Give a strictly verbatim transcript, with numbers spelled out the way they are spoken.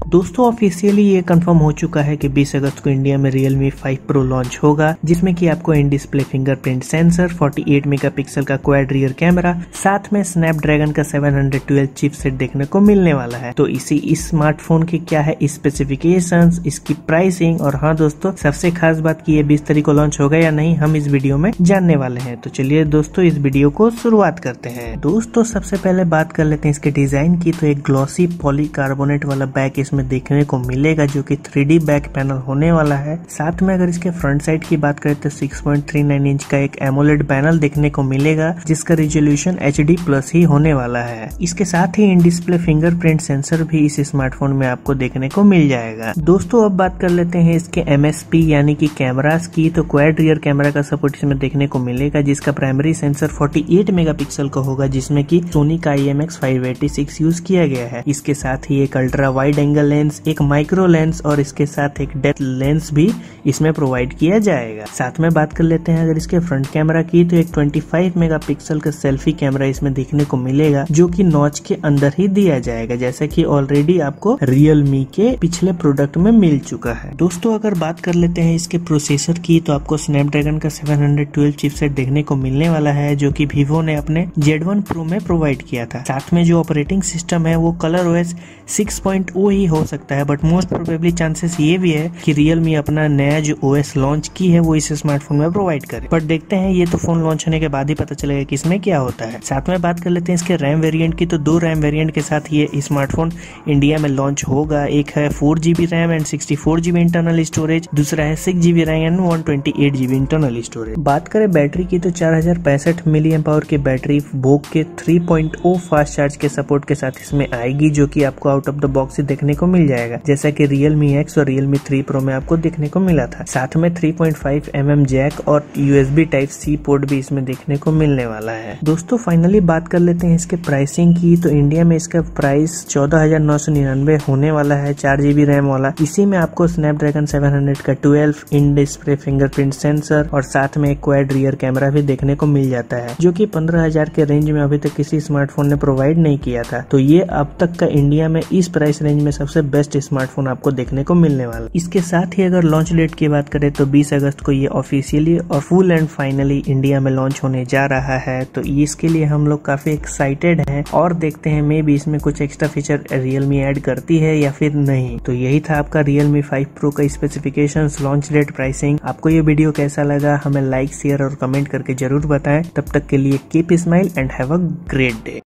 दोस्तों ऑफिशियली ये कंफर्म हो चुका है कि बीस अगस्त को इंडिया में Realme फाइव Pro लॉन्च होगा, जिसमें कि आपको इन डिस्प्ले फिंगरप्रिंट सेंसर, अड़तालीस मेगापिक्सल का क्वाड रियर कैमरा, साथ में स्नैपड्रैगन का सेवन हंड्रेड ट्वेल्व चिपसेट देखने को मिलने वाला है। तो इसी इस स्मार्टफोन की क्या है स्पेसिफिकेशंस, इसकी प्राइसिंग और हाँ दोस्तों सबसे खास बात की ये बीस तारीख को लॉन्च होगा या नहीं, हम इस वीडियो में जानने वाले हैं। तो चलिए दोस्तों इस वीडियो को शुरुआत करते हैं। दोस्तों सबसे पहले बात कर लेते हैं इसके डिजाइन की। तो एक ग्लॉसी पॉलीकार्बोनेट वाला बैक इसमें देखने को मिलेगा जो कि थ्री डी बैक पैनल होने वाला है। साथ में अगर इसके फ्रंट साइड की बात करें तो six point three nine inch का एक एमोलेड पैनल देखने को मिलेगा जिसका रिजोल्यूशन एच डी प्लस ही होने वाला है। इसके साथ ही इन डिस्प्ले फिंगरप्रिंट सेंसर भी इस स्मार्टफोन में आपको देखने को मिल जाएगा। दोस्तों अब बात कर लेते हैं इसके एम एस पी यानी कि कैमरास की। तो क्वाड रियर कैमरा का सपोर्ट इसमें देखने को मिलेगा जिसका प्राइमरी सेंसर अड़तालीस मेगापिक्सल का होगा, जिसमें कि सोनी का I M X five eighty six use किया गया है। इसके साथ ही एक अल्ट्रा वाइड एंगल लेंस, एक माइक्रो लेंस और इसके साथ एक डेप्थ लेंस भी इसमें प्रोवाइड किया जाएगा। साथ में बात कर लेते हैं अगर इसके फ्रंट कैमरा की, तो एक पच्चीस मेगापिक्सल का सेल्फी कैमरा इसमें देखने को मिलेगा जो कि नॉच के अंदर ही दिया जाएगा, जैसा कि ऑलरेडी आपको Realme के पिछले प्रोडक्ट में मिल चुका है। दोस्तों अगर बात कर लेते हैं इसके प्रोसेसर की, तो आपको स्नैपड्रैगन का सेवन हंड्रेड ट्वेल्व चिपसेट देखने को मिलने वाला है जो कि Vivo ने अपने जेड वन Pro में प्रोवाइड किया था। साथ में जो ऑपरेटिंग सिस्टम है वो Color OS six point O ही हो सकता है, बट मोस्ट प्रोबेबली चांसेस ये भी है कि Realme अपना नया जो ओएस लॉन्च की है वो इस स्मार्टफोन में प्रोवाइड करे। पर देखते हैं, ये तो फोन लॉन्च होने के बाद ही पता चलेगा कि इसमें क्या होता है। साथ में बात कर लेते हैं इसके रैम वेरिएंट की। तो दो रैम वेरिएंट के साथ ये स्मार्टफोन इंडिया में लॉन्च होगा। एक है four GB RAM and sixty four GB internal storage, दूसरा है six GB RAM and one twenty eight GB internal storage. बात करें बैटरी की, तो चार हजार पैंसठ मिली एम्प आवर की बैटरी भोग के three point O fast charge के सपोर्ट के साथ इसमें आएगी, जो कि आपको आउट ऑफ द बॉक्स ही देखने को मिल जाएगा, जैसा कि Realme X और Realme थ्री Pro में आपको देखने को मिला था। साथ में three point five M M jack और यूएसबी टाइप सी पोर्ट भी इसमें देखने को मिलने वाला है। दोस्तों फाइनली बात कर लेते हैं इसके प्राइसिंग की। तो इंडिया में इसका प्राइस चौदह हजार नौ सौ निन्यानवे होने वाला है, चार जीबी रैम वाला। इसी में आपको स्नैपड्रैगन सेवन हंड्रेड का twelve in display fingerprint sensor और साथ में एक क्वाड रियर कैमरा भी देखने को मिल जाता है, जो कि पंद्रह हजार के रेंज में अभी तक किसी स्मार्टफोन ने प्रोवाइड नहीं किया था। तो ये अब तक का इंडिया में इस प्राइस रेंज में सबसे बेस्ट स्मार्टफोन आपको देखने को मिलने वाला। इसके साथ ही अगर लॉन्च डेट की बात करें तो बीस अगस्त को ये ऑफिशियली और फुल एंड फाइनली इंडिया में लॉन्च होने जा रहा है। तो इसके लिए हम लोग काफी एक्साइटेड हैं और देखते हैं मे भी इसमें कुछ एक्स्ट्रा फीचर Realme ऐड करती है या फिर नहीं। तो यही था आपका Realme फाइव Pro का स्पेसिफिकेशंस, लॉन्च डेट, प्राइसिंग। आपको ये वीडियो कैसा लगा हमें लाइक, शेयर और कमेंट करके जरूर बताएं। तब तक के लिए keep smile and have a great day.